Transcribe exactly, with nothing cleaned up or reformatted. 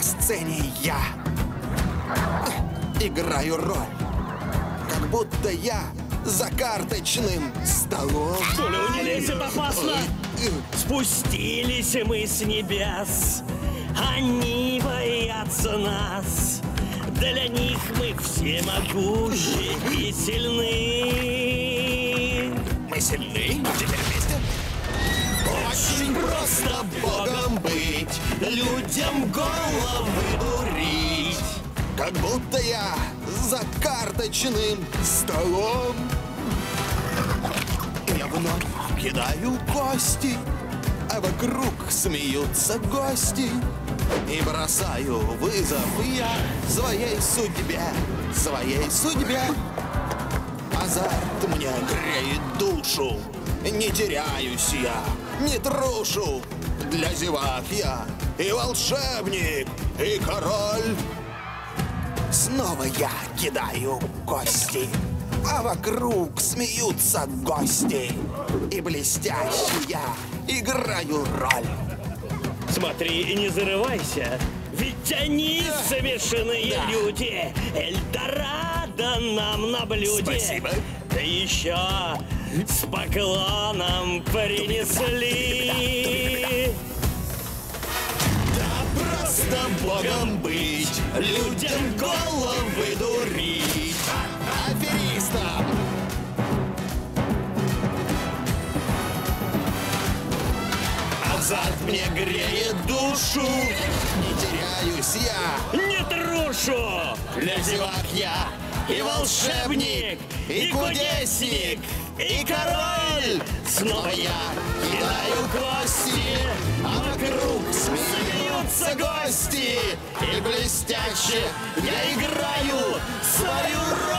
сцене я играю роль, как будто я за карточным столом. Пуля не лезет, опасно! Спустились мы с небес, они боятся нас. Для них мы все могущи и сильны. Мы сильны? Теперь вместе? Очень просто богом быть, людям головы дурить, как будто я за карточным столом. Я вновь кидаю кости, а вокруг смеются гости. И бросаю вызов я своей судьбе, своей судьбе. Азарт мне греет душу, не теряюсь я, не трушу. Для зевак я и волшебник, и король. Снова я кидаю кости, а вокруг смеются гости. И блестящий я играю роль. Смотри и не зарывайся, ведь они смешанные Да. люди. Эльдорадо нам на блюде. Спасибо. Да еще с поклоном принесли. Да просто богом быть, людям головы дурить. Аферистам! Азарт мне греет душу, не теряюсь я, Не трушу! для зевак я и волшебник, и кудесник, и король. Снова я кидаю кости, а вокруг смеются гости. И блестяще я играю свою роль.